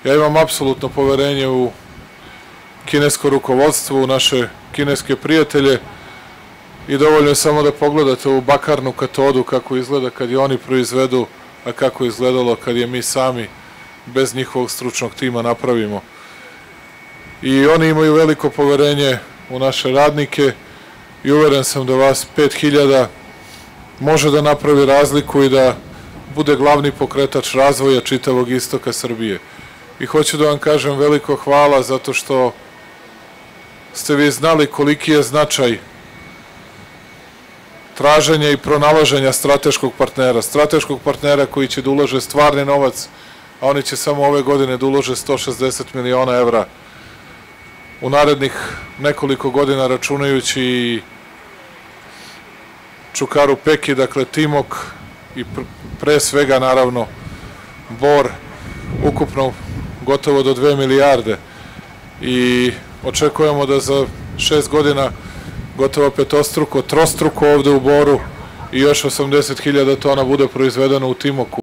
Ja imam apsolutno poverenje u kinesko rukovodstvo, u naše kineske prijatelje i dovoljno je samo da pogledate ovu bakarnu katodu kako izgleda kad je oni proizvedu, a kako je izgledalo kad je mi sami bez njihovog stručnog tima napravimo. I oni imaju veliko poverenje u naše radnike i uveren sam da vas 5000 može da napravi razliku i da bude glavni pokretač razvoja čitavog istoka Srbije. I hoću da vam kažem veliko hvala zato što ste vi znali koliki je značaj traženja i pronalaženja strateškog partnera koji će da ulože stvarni novac, a oni će samo ove godine da ulože 160 miliona evra u narednih nekoliko godina, računajući i Čukaru Peki, dakle Timok i pre svega naravno Bor, ukupno gotovo do 2 milijarde i očekujemo da za 6 godina gotovo petostruko, trostruko ovde u Boru i još 80.000 tona bude proizvedeno u Timoku.